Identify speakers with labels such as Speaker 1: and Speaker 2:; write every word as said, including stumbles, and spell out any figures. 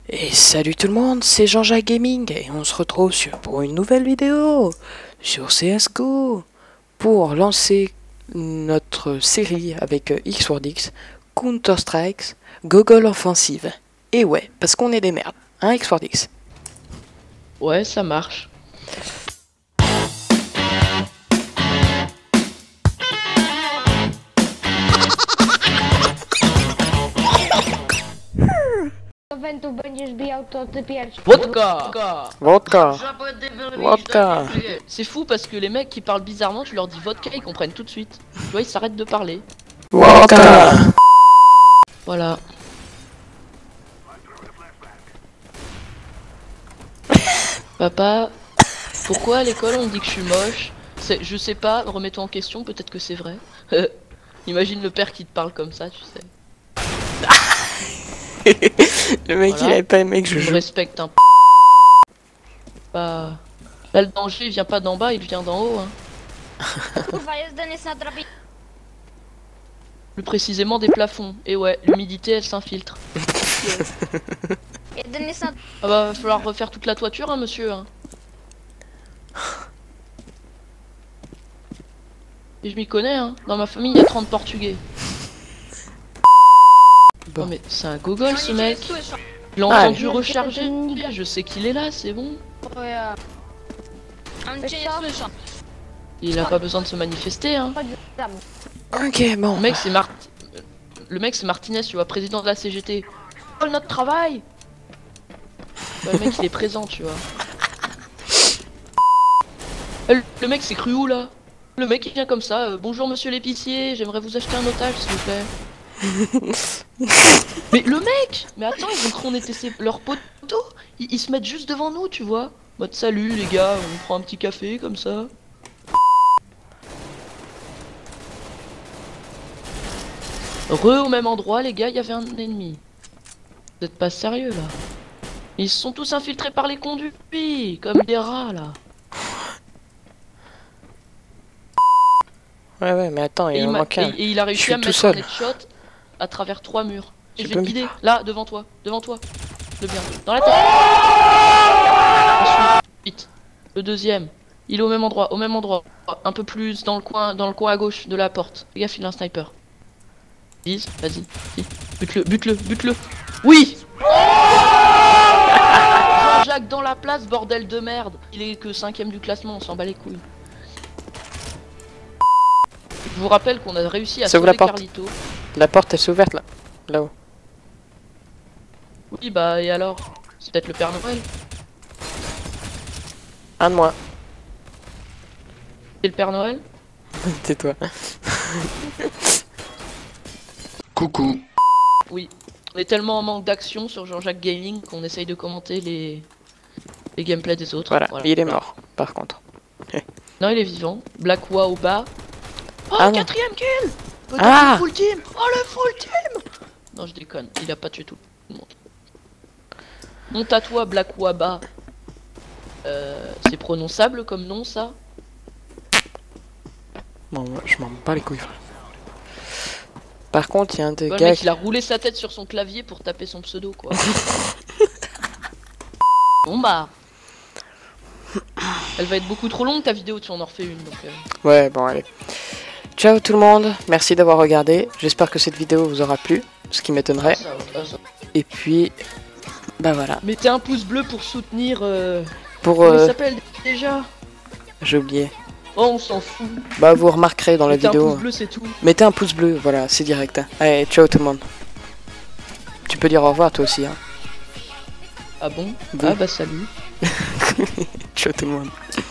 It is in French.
Speaker 1: Et salut tout le monde, c'est Jean-Jacques Gaming et on se retrouve sur, pour une nouvelle vidéo sur C S G O pour lancer notre série avec X W O R D X, Counter-Strike, Gogol Offensive. Et ouais, parce qu'on est des merdes, hein X W O R D X?
Speaker 2: Ouais, ça marche.
Speaker 3: Eventu będziesz bijał, to ty pierwszy.
Speaker 2: Vodka.
Speaker 1: Vodka. Vodka.
Speaker 2: C'est fou parce que les mecs qui parlent bizarrement, tu leur dis vodka, ils comprennent tout de suite. Tu vois, ils s'arrêtent de parler.
Speaker 1: Vodka.
Speaker 2: Voilà. Papa, pourquoi à l'école on me dit que je suis moche? Je sais pas, remets-toi en question, peut-être que c'est vrai. Imagine le père qui te parle comme ça, tu sais.
Speaker 1: Le mec
Speaker 2: Voilà.
Speaker 1: il avait pas aimé que je
Speaker 2: Je
Speaker 1: joue.
Speaker 2: me respecte un Bah, là le danger il vient pas d'en bas, il vient d'en haut, hein.
Speaker 3: Kurwa, jest Denis na drabinie.
Speaker 2: Plus précisément des plafonds. Et ouais, l'humidité elle s'infiltre.
Speaker 3: Jest Denis na...
Speaker 2: Ah bah va falloir refaire toute la toiture, hein monsieur, hein. Et je m'y connais, hein. Dans ma famille il y a trente portugais.
Speaker 1: Bon.
Speaker 2: Non mais c'est un gogol ce
Speaker 3: Oni cię
Speaker 2: mec.
Speaker 3: słyszą.
Speaker 2: Je l'ai
Speaker 1: Ah,
Speaker 2: entendu
Speaker 3: oui.
Speaker 2: recharger. Je sais qu'il est là, c'est bon.
Speaker 3: O ja. Oni cię nie słyszą.
Speaker 2: Il a pas besoin de se manifester, hein.
Speaker 3: Chodź za mną.
Speaker 1: Ok, bon.
Speaker 2: Le mec c'est Mart... Le mec c'est Martinez, tu vois, président de la C G T. Oh notre travail. Bah, le mec il est présent, tu vois. Le, le mec c'est cru où là? Le mec il vient comme ça, euh, bonjour monsieur l'épicier, j'aimerais vous acheter un otage s'il vous plaît. Mais le mec! Mais attends, ils ont cru qu'on était ses... leurs potos. Ils, ils se mettent juste devant nous, tu vois. Mode salut les gars, on prend un petit café comme ça. Re au même endroit les gars, il y avait un ennemi. Vous êtes pas sérieux là? Ils se sont tous infiltrés par les conduits, comme des rats là.
Speaker 1: Ouais, ouais, mais attends,
Speaker 2: Et
Speaker 1: il
Speaker 2: il,
Speaker 1: en
Speaker 2: m'a-
Speaker 1: manque
Speaker 2: et-
Speaker 1: un.
Speaker 2: et il a
Speaker 1: Je
Speaker 2: réussi
Speaker 1: suis
Speaker 2: à me
Speaker 1: tout
Speaker 2: mettre un
Speaker 1: seul.
Speaker 2: headshot à travers trois murs. Et
Speaker 1: Tu
Speaker 2: je
Speaker 1: peux
Speaker 2: vais te
Speaker 1: me-
Speaker 2: guider, là, devant toi, devant toi. Le bien, dans la tête. Ensuite, vite. Le deuxième, il est au même endroit, au même endroit. Un peu plus dans le coin, dans le coin à gauche de la porte. Fais gaffe, il a un sniper. Vise, vas-y, si. Bute-le, bute-le, bute-le. Oui. Jean-Jacques dans la place, bordel de merde. Il est que cinquième du classement, on s'en bat les couilles. Je vous rappelle qu'on a réussi à
Speaker 1: Ça ouvre
Speaker 2: sauver
Speaker 1: la porte.
Speaker 2: Carlito.
Speaker 1: La porte elle s'est ouverte là. Là-haut.
Speaker 2: Oui bah et alors? C'est peut-être le Père Noël.
Speaker 1: Un de moi.
Speaker 2: C'est le Père Noël?
Speaker 1: Tais-toi.
Speaker 4: Coucou.
Speaker 2: Oui. On est tellement en manque d'action sur Jean-Jacques Gaming qu'on essaye de commenter les... les gameplays des autres.
Speaker 1: Voilà, il est mort par contre.
Speaker 2: Non, il est vivant. Black Wa au bas. Oh,
Speaker 1: Ah non.
Speaker 2: quatrième kill. Peut-être
Speaker 1: Ah.
Speaker 2: le full team. Oh, le full team. Non, je déconne. Il a pas tué tout le monde. Monte à toi, Black Wa bas. Euh, c'est prononçable comme nom, ça?
Speaker 1: Bon, moi, je m'en bats les couilles. frère. Par contre, il y a un des
Speaker 2: Ouais, le
Speaker 1: gars.
Speaker 2: mec, il a roulé sa tête sur son clavier pour taper son pseudo, quoi. Bon bah. Elle va être beaucoup trop longue ta vidéo, tu en en refais une donc. Euh...
Speaker 1: Ouais, bon, allez. Ciao tout le monde, merci d'avoir regardé. J'espère que cette vidéo vous aura plu, ce qui m'étonnerait.
Speaker 2: ça, ça, ça.
Speaker 1: Et puis, bah voilà.
Speaker 2: Mettez un pouce bleu pour soutenir. Euh...
Speaker 1: Pour.
Speaker 2: Comment il
Speaker 1: Euh,
Speaker 2: s'appelle déjà?
Speaker 1: J'ai oublié.
Speaker 2: Oh, on s'en fout.
Speaker 1: Bah, vous remarquerez dans la
Speaker 2: Mettez un
Speaker 1: vidéo.
Speaker 2: pouce bleu, c'est tout.
Speaker 1: Mettez un pouce bleu, voilà, c'est direct. hein. Allez, ciao tout le monde. Tu peux dire au revoir toi aussi. Hein.
Speaker 2: Ah bon?
Speaker 1: Bon.
Speaker 2: Ah bah salut.
Speaker 1: Ciao tout le monde.